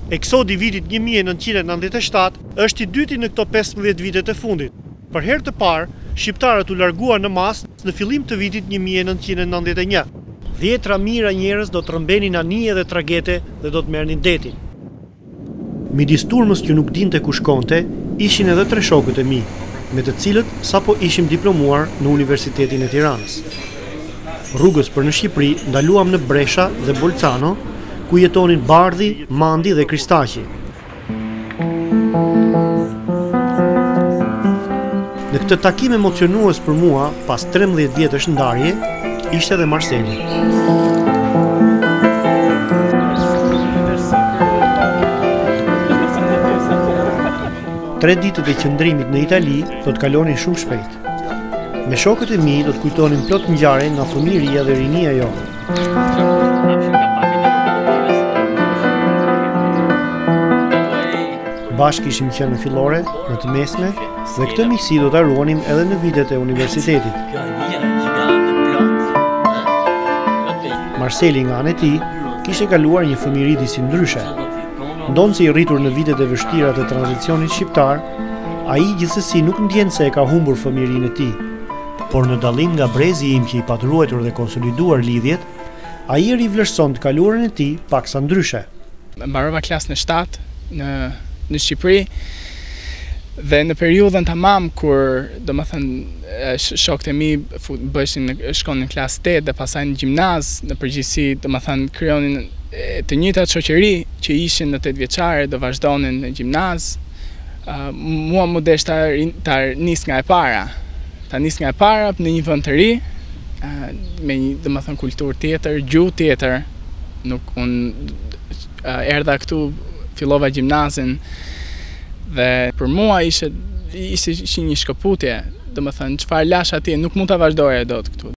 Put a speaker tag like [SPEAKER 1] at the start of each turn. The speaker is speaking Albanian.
[SPEAKER 1] Eksodi i vitit 1997 është i dyti në këto 15 vitet e fundit. Për herë të parë, shqiptarët u larguan në masë në fillim të vitit 1991. Dhjetra mijëra njerëz do të rrëmbenin anije dhe tragete dhe do të merrnin detin. Midis turmës që nuk dinte ku shkonte, ishin edhe 3 shokët e mi, me të cilët sapo ishim diplomuar në Universitetin e Tiranës. Rrugës për në Shqipëri ndaluam në Bresha dhe Bolcano, ku jetonin bardhi, mandi dhe kristaqi. Në këtë takim emocionues për mua, pas 13 vjetësh ndarje, ishte edhe Marseli. Tre ditët e qëndrimit në Itali do të kalonin shumë shpejt. Me shokët e mi do të kujtonin plot ngjarje nga fëmijëria dhe rinia jonë. Bashkë ishim qenë në fillore, në të mesme, dhe këtë miqësi do ta ruanim edhe në vitet e universitetit. Marseli nga anë e tij kishte kaluar një fëmijëri disi ndryshe. Ndonë si i rritur në vitet e vështira të tranzicionit shqiptar, ai gjithsesi nuk ndjen se e ka humbur fëmijërinë e tij. Por në dallim nga brezi im që i patruajtur dhe konsoliduar lidhjet, ai e rivlerëson të kaluarën e tij paksa ndryshe.
[SPEAKER 2] Mbarova klasën e 7 në Shqipëri dhe në periudhën tamam kur shokët e mi shkonin në klasë 8 dhe pastaj në gjimnaz, në përgjithësi krijonin të njëjtat shoqëri që ishin në 8 vjeçare do vazhdonin në gjimnaz. Mua më desh ta nis nga e para. Ta nis nga e para në një vend të ri, me një kulturë tjetër, gjuhë tjetër. Nuk erdha këtu, fillova gjimnazin dhe për mua ishte një shkëputje, çfarë lash atje, nuk mund ta vazhdoja dot këtu.